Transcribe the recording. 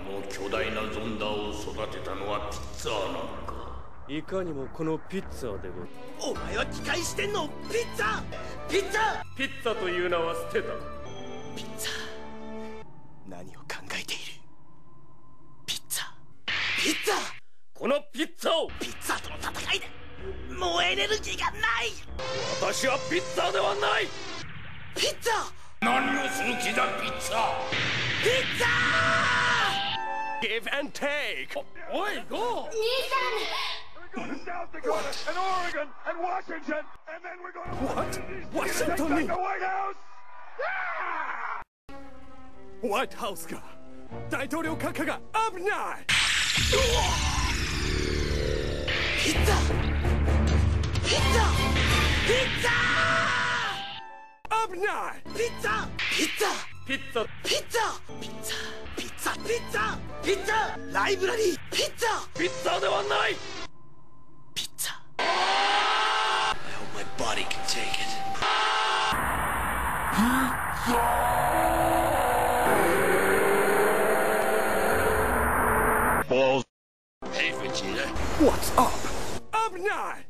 の巨大なゾンダを育てたのはピッツァーなのか。 いかにもこのピッツァでご。 お前は期待してんの？ピッツァピッツァピッツァという名は捨てた。 ピッツァ何を考えている？ピッツァピッツァこのピッツァを。 ピッツァとの戦いでもうエネルギーがない。 私はピッツァではない。 ピッツァ何をする気だピッツァ。 ピッツァ Give and take。おいゴー。 South Dakota and Oregon and Washington, and then we're going to Washington take back the White House. White House が大統領閣下が危ない。 ピッツァピッツァピッツ危ない。 ァピッツァピッツァピッツァピッツァピッツァピッツァピッツァピッツァライブラリーピッツァピッツァではない。 ピッツァ I hope my body can take it. Balls. Hey, Vegeta. What's up? 危ない。